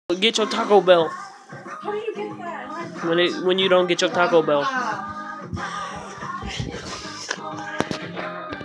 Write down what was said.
Get your Taco Bell. How do you get that? When you don't get your Taco Bell.